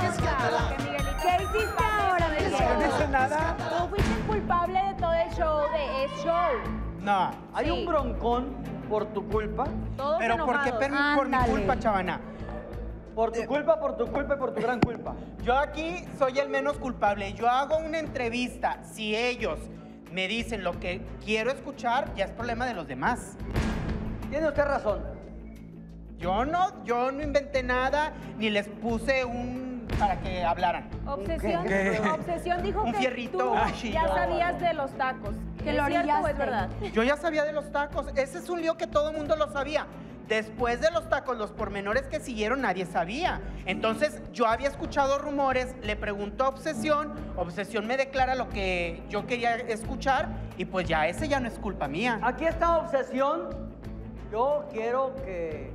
¿Qué hiciste ahora, Miguel? Yo no hice nada. Tú fuiste el culpable de todo el show, de ese show. No. Hay un broncón por tu culpa. Todos Pero ¿por qué enojados. por mi culpa, chavana? Por tu culpa y por tu gran culpa. Yo aquí soy el menos culpable. Yo hago una entrevista. Si ellos me dicen lo que quiero escuchar, ya es problema de los demás. Tiene usted razón. Yo no inventé nada, ni les puse para que hablaran. Obsesión dijo Un que fierrito. tú Ay, ya no. sabías de los tacos. Que lo ¿Es cierto o orillaste. es verdad? Yo ya sabía de los tacos. Ese es un lío que todo el mundo lo sabía. Después de los tacos, los pormenores que siguieron, nadie sabía. Entonces, yo había escuchado rumores, le pregunto a Obsesión me declara lo que yo quería escuchar y pues ya, ese ya no es culpa mía. Aquí está Obsesión. Yo quiero que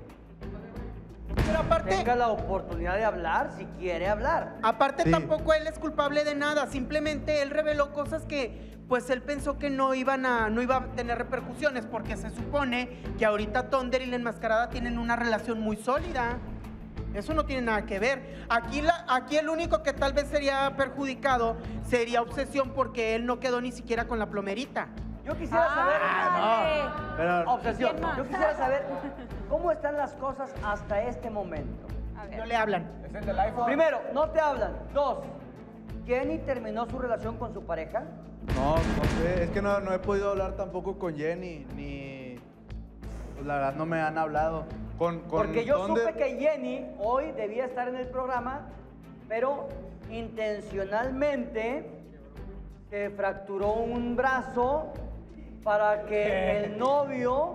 Pero aparte, tenga la oportunidad de hablar si quiere hablar. aparte tampoco él es culpable de nada. Simplemente él reveló cosas que pues él pensó que no iba a tener repercusiones porque se supone que ahorita Thunder y la enmascarada tienen una relación muy sólida. Eso no tiene nada que ver. Aquí el único que tal vez sería perjudicado sería Obsesión porque él no quedó ni siquiera con la plomerita. Yo quisiera saber... Pero Obsesión, ¿Quién más? yo quisiera saber cómo están las cosas hasta este momento. A ver. No le hablan. ¿Es el del iPhone? Primero, no te hablan. Dos, ¿Jenny terminó su relación con su pareja? No sé, es que no he podido hablar tampoco con Jenny, ni... Pues la verdad no me han hablado. Porque yo ¿dónde? supe que Jenny hoy debía estar en el programa, pero intencionalmente se fracturó un brazo para que el novio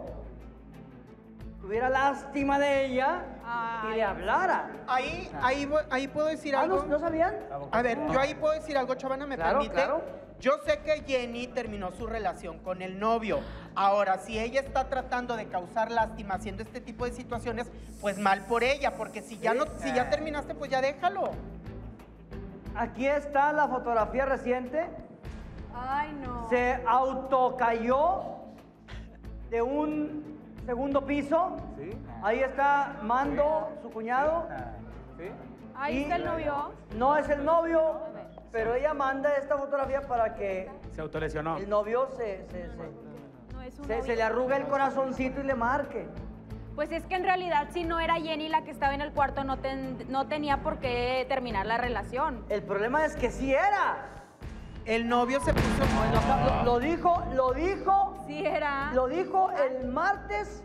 tuviera lástima de ella y Ay. le hablara. Ahí puedo decir Ah, algo. ¿no sabían? A ver, yo ahí puedo decir algo, Chavana, ¿me Claro, permite? claro. Yo sé que Jenny terminó su relación con el novio. Ahora, si ella está tratando de causar lástima haciendo este tipo de situaciones, pues mal por ella, porque si ya terminaste, pues ya déjalo. Aquí está la fotografía reciente. Ay, no. Se autocayó de un segundo piso. ¿Sí? Ahí está Mando, su cuñado. ¿Sí? Ahí Y está el novio. No es el novio, pero ella manda esta fotografía para que Se autolesionó. el novio No es un se novio. le arrugue el corazoncito y le marque. Pues es que en realidad si no era Jenny la que estaba en el cuarto, no tenía por qué terminar la relación. El problema es que sí era. El novio se puso... Lo dijo Sí era. Lo dijo el martes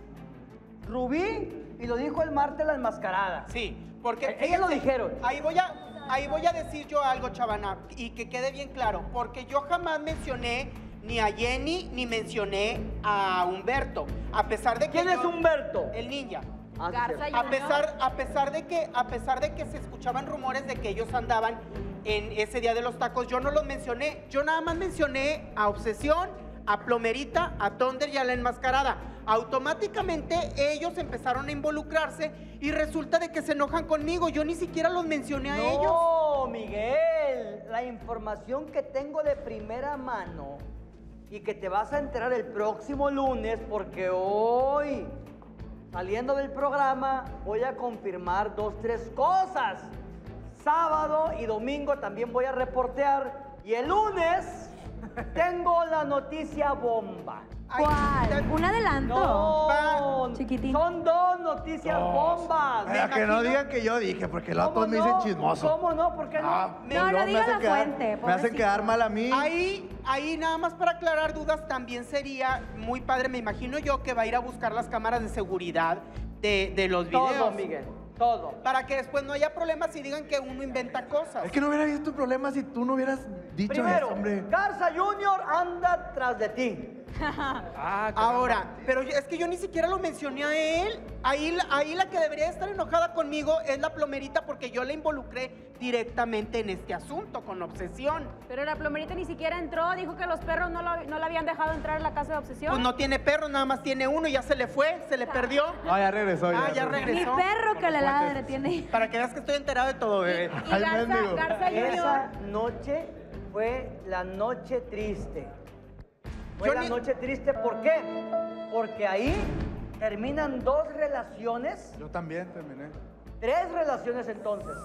Rubí y lo dijo el martes la enmascarada. Sí, porque... Ellas lo dijeron. Ahí voy a decir yo algo, Chavana, y que quede bien claro, porque yo jamás mencioné ni a Jenny ni mencioné a Humberto, a pesar de que ¿Quién es Humberto? El ninja. Ah, sí, Garza cierto. A pesar de que se escuchaban rumores de que ellos andaban en ese día de los tacos, yo no los mencioné. Yo nada más mencioné a Obsesión, a Plomerita, a Thunder y a la enmascarada. Automáticamente ellos empezaron a involucrarse y resulta de que se enojan conmigo. Yo ni siquiera los mencioné a ellos. No, Miguel, la información que tengo de primera mano y que te vas a enterar el próximo lunes, porque hoy, saliendo del programa, voy a confirmar 2, 3 cosas. Sábado y domingo también voy a reportear y el lunes tengo la noticia bomba. Ay, ¿Cuál? ¿Un adelanto? No, Chiquitín. son 2 noticias bombas. Para que no digan que yo dije, porque luego todos me dicen chismoso. ¿Cómo no? ¿Por qué no? No, no diga la fuente, Me hacen quedar mal a mí. Ahí nada más para aclarar dudas, también sería muy padre, me imagino yo, que va a ir a buscar las cámaras de seguridad de los videos. Todo, Miguel, todo. Para que después no haya problemas y digan que uno inventa cosas. Es que no hubiera visto problemas si tú no hubieras dicho Primero, eso, hombre. Garza Junior anda tras de ti. Ahora, pero es que yo ni siquiera lo mencioné a él. Ahí la que debería estar enojada conmigo es la Plomerita porque yo la involucré directamente en este asunto, con Obsesión. Pero la plomerita ni siquiera entró, dijo que los perros no la habían dejado entrar en la casa de Obsesión. Pues no tiene perro, nada más tiene uno y ya se le fue, se le perdió. Ah, ya regresó. Ya Mi regresó. perro que le ladre tiene. Para que veas que estoy enterado de todo, bebé. Y Ay, mendigo. Garza Junior. Esa noche fue la noche triste. Fue Yo la ni- noche triste, ¿por qué? Porque ahí terminan 2 relaciones, Yo también terminé. 3 relaciones entonces.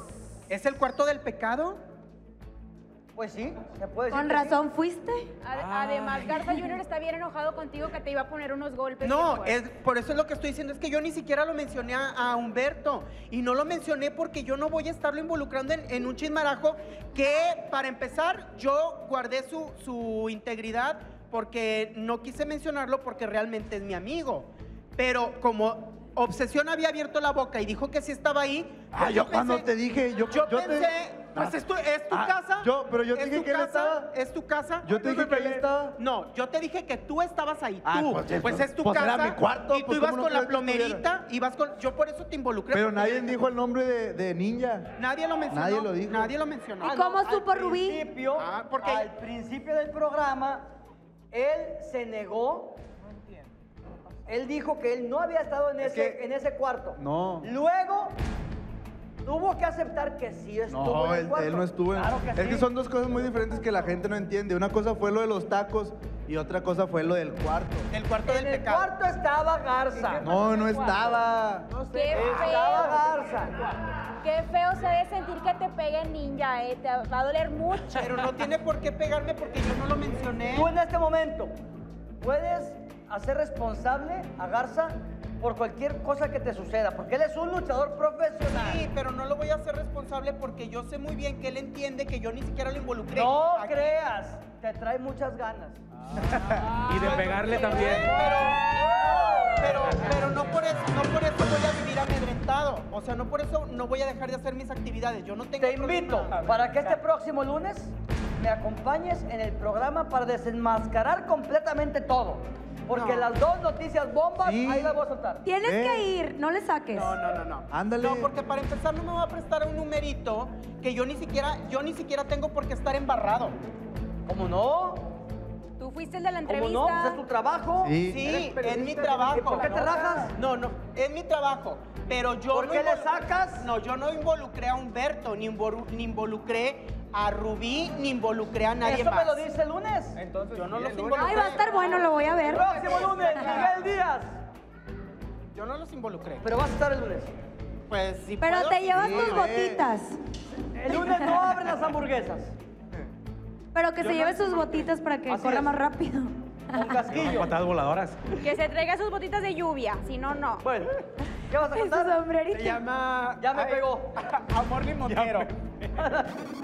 ¿Es el cuarto del pecado? Pues sí, se puede decir. Con que sí. razón fuiste. Además, Garza Jr. está bien enojado contigo que te iba a poner unos golpes. No, bien fuertes. por eso es lo que estoy diciendo, es que yo ni siquiera lo mencioné a Humberto. Y no lo mencioné porque yo no voy a estarlo involucrando en un chismarajo que, para empezar, yo guardé su integridad porque no quise mencionarlo porque realmente es mi amigo. Pero como Obsesión había abierto la boca y dijo que sí estaba ahí. Ah, yo cuando te dije, yo pensé, pues es tu casa. pero yo te es dije tu que él casa, estaba. Es tu casa. Yo te dije que él estaba. No, yo te dije que tú estabas ahí. Ah, Tú. pues, Pues es tu pues casa. era mi cuarto, Y tú pues, ibas ¿cómo no con la crees que estuviera? plomerita, ibas con. Yo por eso te involucré. Pero porque nadie yo- dijo el nombre de Ninja. Nadie lo mencionó. Nadie lo dijo. Nadie lo mencionó. ¿Y cómo supo Rubí? Porque- Al principio del programa, él se negó. Él dijo que él no había estado en ese cuarto. No. Luego, tuvo que aceptar que sí estuvo No, en el cuarto. él no estuvo en. Claro que Es sí. que son dos cosas muy diferentes que la gente no entiende. Una cosa fue lo de los tacos y otra cosa fue lo del cuarto. El cuarto del En el pecado. cuarto estaba Garza. No, no estaba. Qué Estaba feo. Garza. Qué feo se debe sentir que te pegue Ninja, te va a doler mucho. Pero no tiene por qué pegarme porque yo no lo mencioné. Tú en este momento puedes hacer responsable a Garza por cualquier cosa que te suceda, porque él es un luchador profesional. Sí, pero no lo voy a hacer responsable porque yo sé muy bien que él entiende que yo ni siquiera lo involucré. No Aquí- creas, te trae muchas ganas. Y de pegarle también. Pero no por eso voy a vivir amedrentado. O sea, no por eso no voy a dejar de hacer mis actividades. Yo no tengo Te invito problema. para que este próximo lunes me acompañes en el programa para desenmascarar completamente todo. Porque No. las dos noticias bombas, Sí. ahí las voy a soltar. Tienes Ve. que ir, no le saques. No. Ándale. No, porque para empezar no me va a prestar a un numerito que yo ni siquiera tengo por qué estar embarrado. ¿Cómo no? Tú fuiste el de la ¿Cómo entrevista. no? Pues es tu trabajo. Sí. Sí, es mi trabajo. ¿Y por qué te rajas? No, es mi trabajo. Pero yo ¿Por no qué le involu- sacas? No, yo no involucré a Humberto, ni involucré a Rubí, ni involucré a nadie Eso más. me lo dice el lunes. Entonces, Yo no los el involucré. Ay, va a estar bueno, lo voy a ver. Próximo lunes, Miguel Díaz. Yo no los involucré. Pero vas a estar el lunes. Pues sí. Pero puedo, te sí. llevas sí, tus ve. botitas. El lunes no abren las hamburguesas. Pero que se lleve sus botitas para que Así corra es. más rápido. Con casquillo. patadas voladoras. Que se traiga sus botitas de lluvia, si no, no. Bueno, ¿qué vas a Su contar? sombrerito. Se llama... Ya me Ay, pegó. Amor limonero.